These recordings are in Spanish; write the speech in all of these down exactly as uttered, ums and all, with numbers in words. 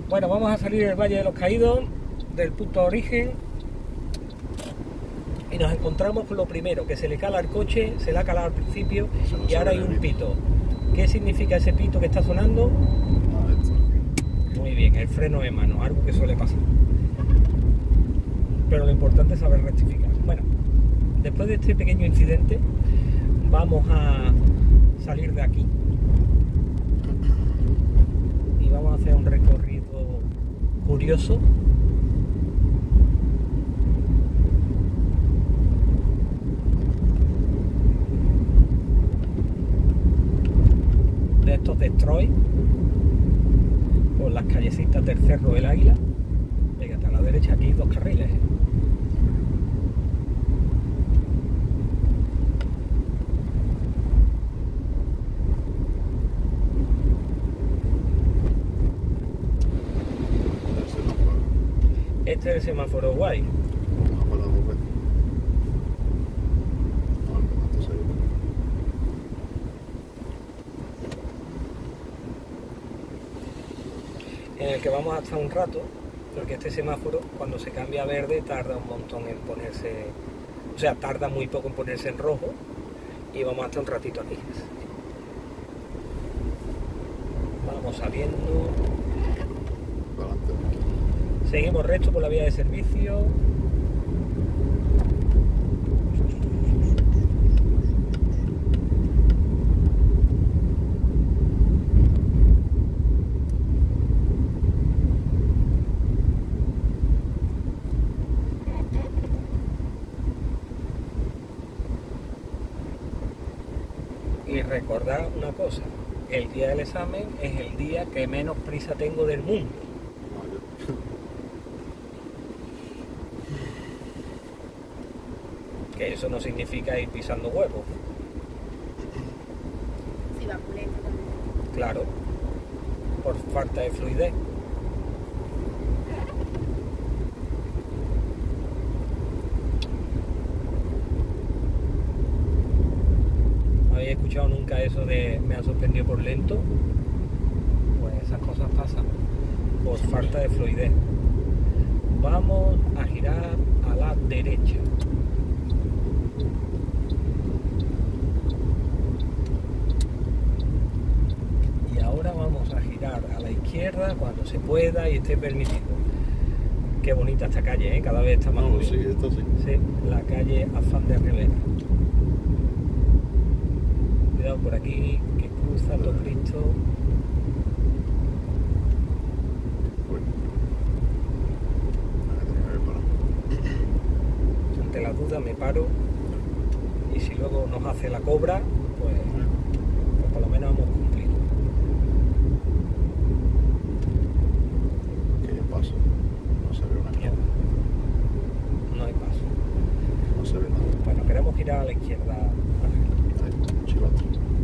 Bueno, vamos a salir del Valle de los Caídos, del punto de origen, y nos encontramos con lo primero, que se le cala al coche, se le ha calado al principio y ahora hay un pito. ¿Qué significa ese pito que está sonando? Muy bien, el freno de mano, algo que suele pasar. Pero lo importante es saber rectificar. Bueno, después de este pequeño incidente, vamos a salir de aquí y vamos a hacer un recorrido curioso. De estos destroy por las callecitas del Cerro del Águila. Fíjate, a la derecha aquí dos carriles. Este es el semáforo guay. En el que vamos a estar un rato, porque este semáforo cuando se cambia a verde tarda un montón en ponerse, o sea, tarda muy poco en ponerse en rojo, y vamos a estar un ratito aquí. Vamos saliendo. Seguimos recto por la vía de servicio. Y recordad una cosa, el día del examen es el día que menos prisa tengo del mundo. Que eso no significa ir pisando huevos. Sí, va pulento también. Claro, por falta de fluidez. ¿No habéis escuchado nunca eso de me ha sorprendido por lento? Pues esas cosas pasan por falta de fluidez. Vamos a girar a la derecha. Ahora vamos a girar a la izquierda cuando se pueda y esté permitido. Qué bonita esta calle, ¿eh? Cada vez está más no, bonita. sí, esto sí. Sí, la calle Afán de Rivera. Cuidado por aquí, que cruza todo Cristo. Bueno. Ante la duda me paro y si luego nos hace la cobra, pues, pues por lo menos hemos cumplido. Paso, no se ve una mierda. No hay paso. No se ve nada. Bueno, queremos girar a la izquierda. Ahí, chivato.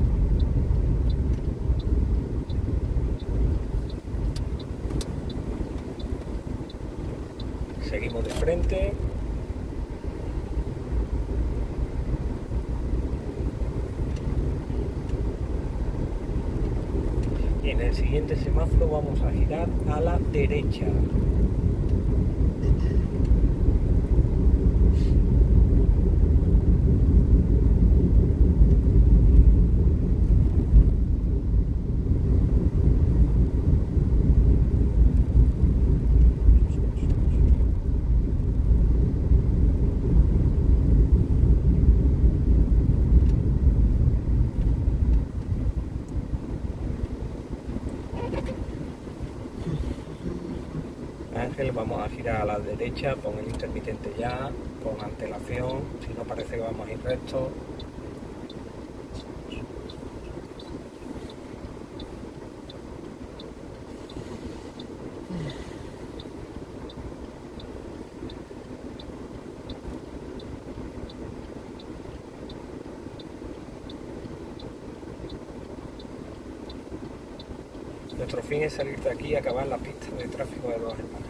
Seguimos de frente. Y en el siguiente semáforo vamos a girar a la derecha. Ángel, vamos a girar a la derecha, pon el intermitente ya, con antelación, si no parece que vamos a ir recto. Nuestro fin es salir de aquí y acabar la pista de tráfico de Dos Hermanas.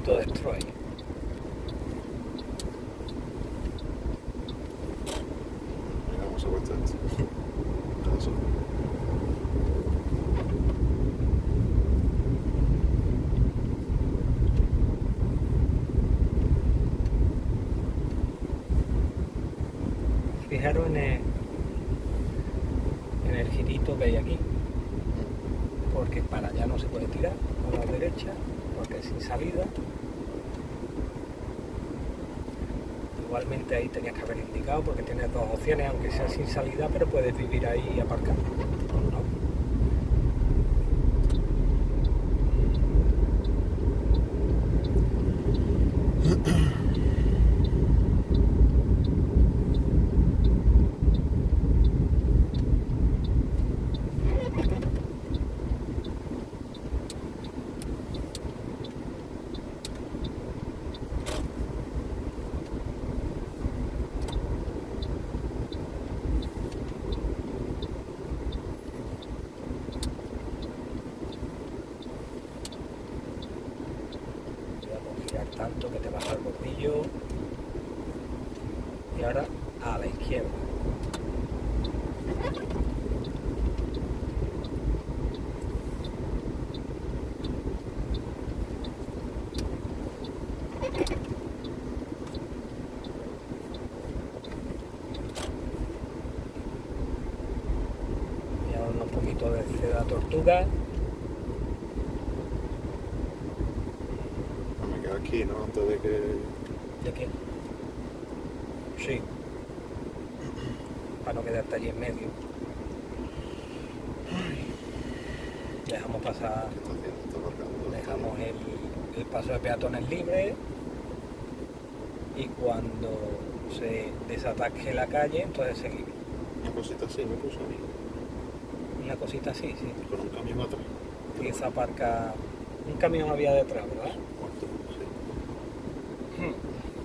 poquito de destroy. Venga, vamos a cortar esto. Eso. Fijaros en el, en el girito que hay aquí, porque para allá no se puede tirar, a la derecha, porque es sin salida. Igualmente ahí tenías que haber indicado, porque tienes dos opciones, aunque sea sin salida, pero puedes vivir ahí y aparcar. ¿No? Tanto que te baja el bordillo y ahora a la izquierda. Y ahora un poquito de seda tortuga. Aquí, ¿no? Antes de que... ¿De qué? Sí. Para no quedarte allí en medio. Dejamos pasar... está haciendo? Está marcando. Dejamos el, el paso de peatones libre. Y cuando se desatasque la calle, entonces seguimos. Una cosita así me puso a mí. Una cosita así, sí. Con un camión atrás. Y esa parca... Un camión había detrás, ¿verdad? ¿Cuánto? Sí. Hmm.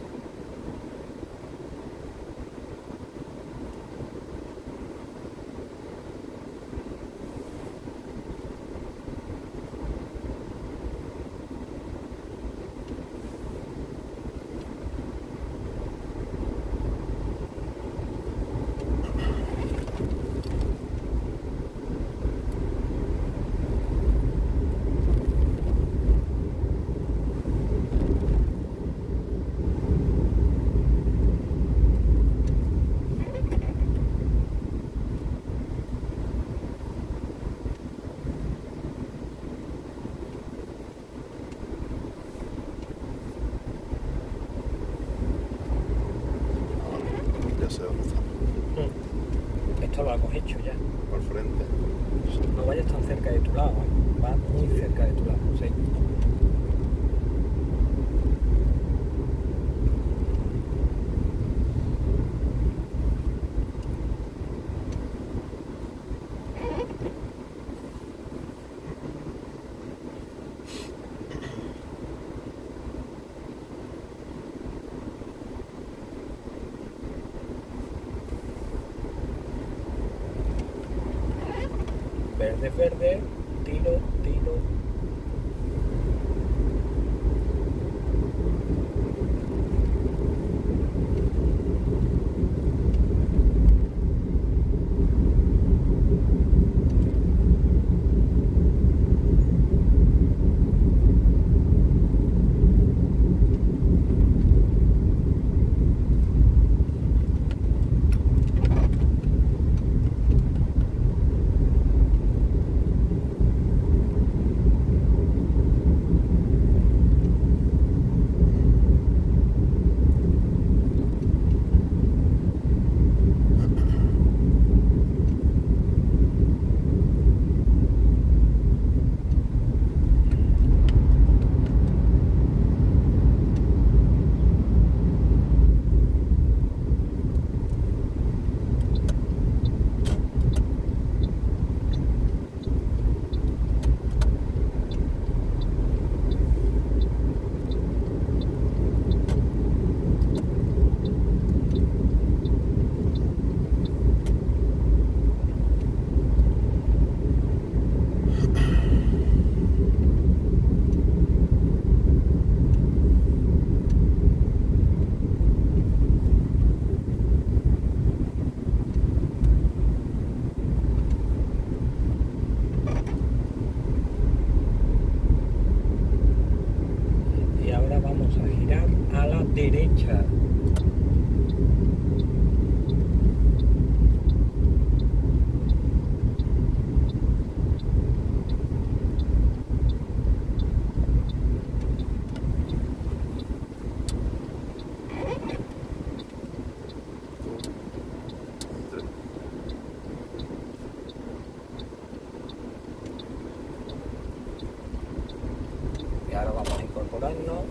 Ya sé dónde está. Hmm. Esto lo hemos hecho ya. Por frente. No vayas tan cerca de tu lado, ¿eh? Va muy cerca de tu lado, sí. Verde, verde, tiro, tiro. ahora vamos a incorporarnos.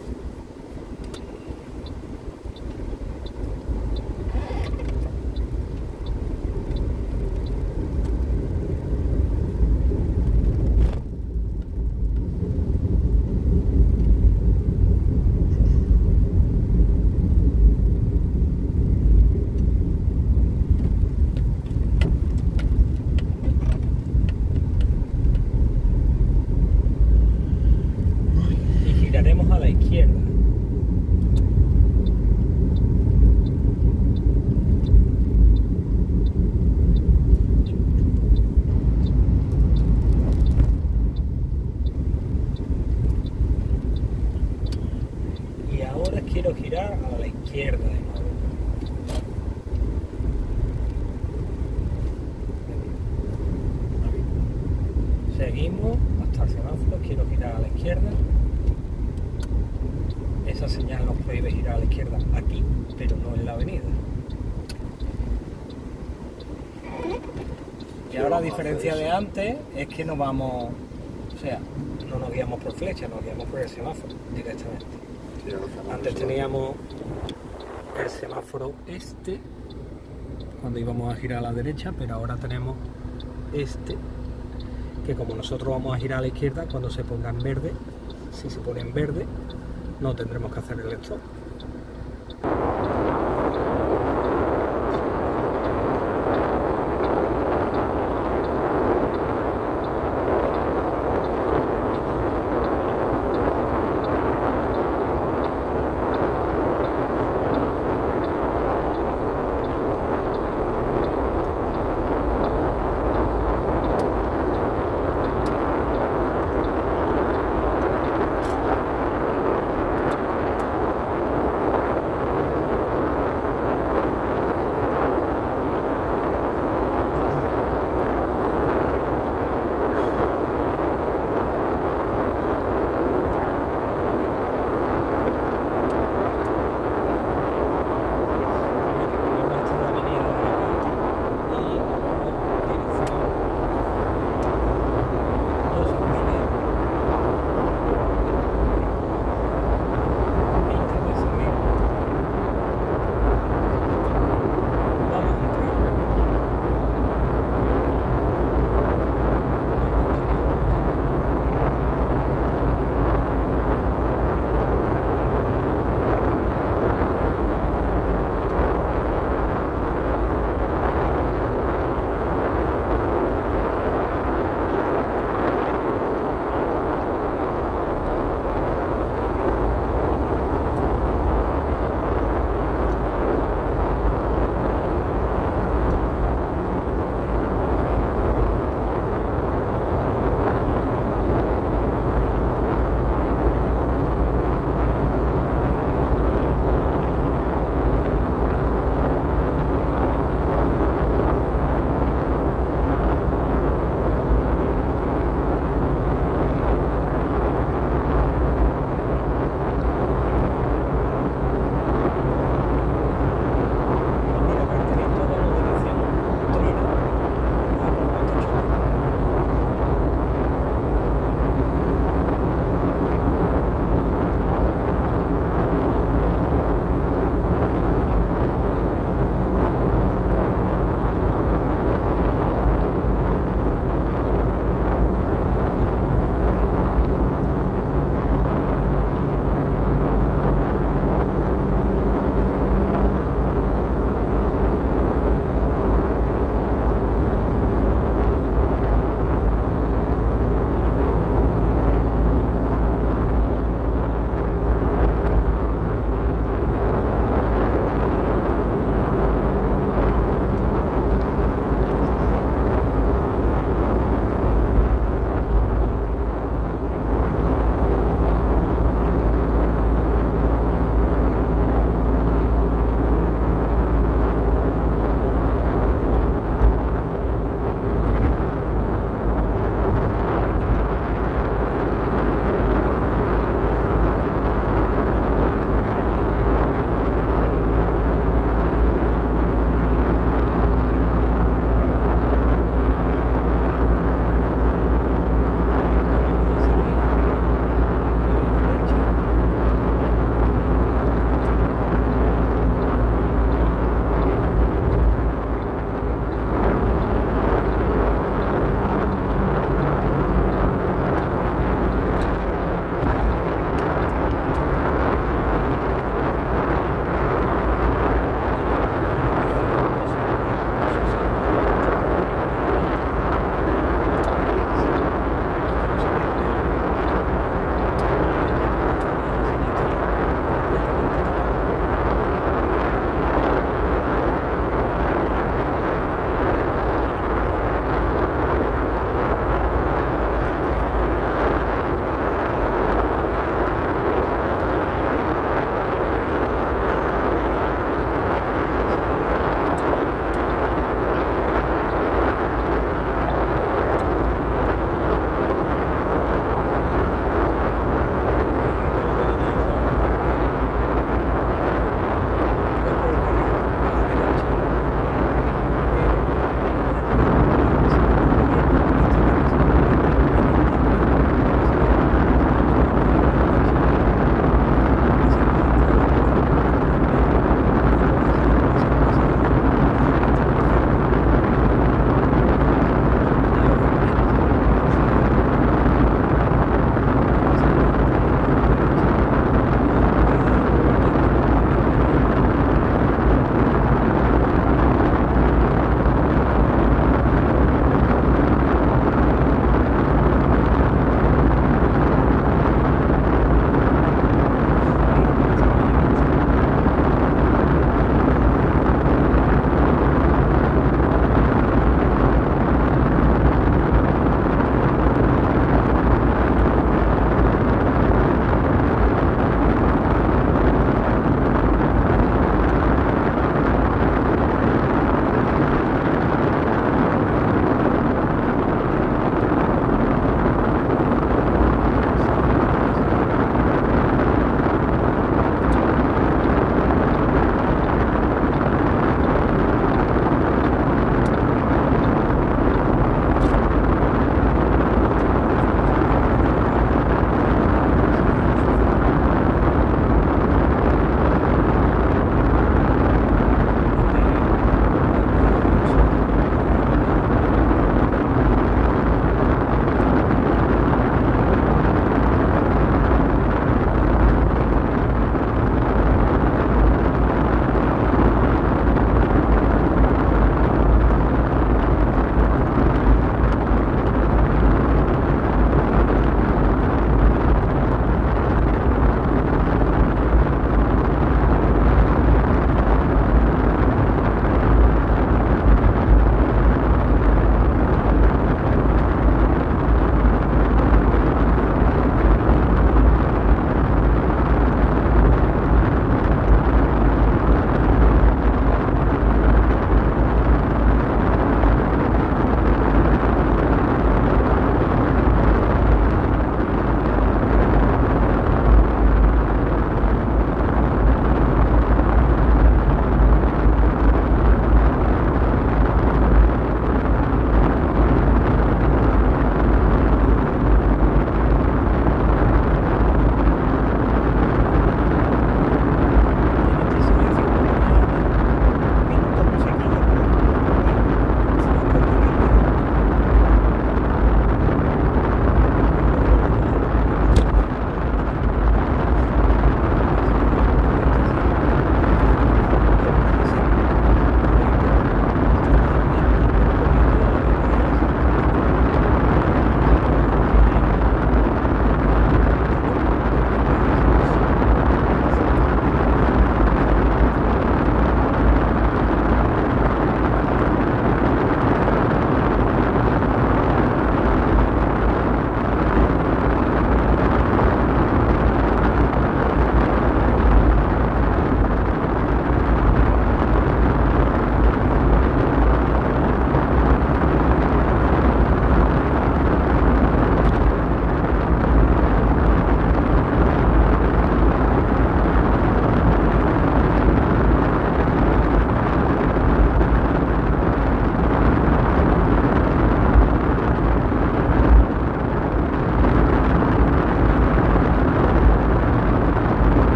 Giraremos a la izquierda. Y ahora quiero girar a la izquierda de nuevo. Seguimos hasta el semáforo, quiero girar a la izquierda. Esa señal nos prohíbe girar a la izquierda aquí, pero no en la avenida. Y ahora, a diferencia de antes, es que no vamos, o sea, no nos guiamos por flecha, nos guiamos por el semáforo directamente. Sí, ahora estamos Antes nosotros. teníamos el semáforo este, cuando íbamos a girar a la derecha, pero ahora tenemos este, que como nosotros vamos a girar a la izquierda, cuando se ponga en verde, si se pone en verde, no tendremos que hacer el stop.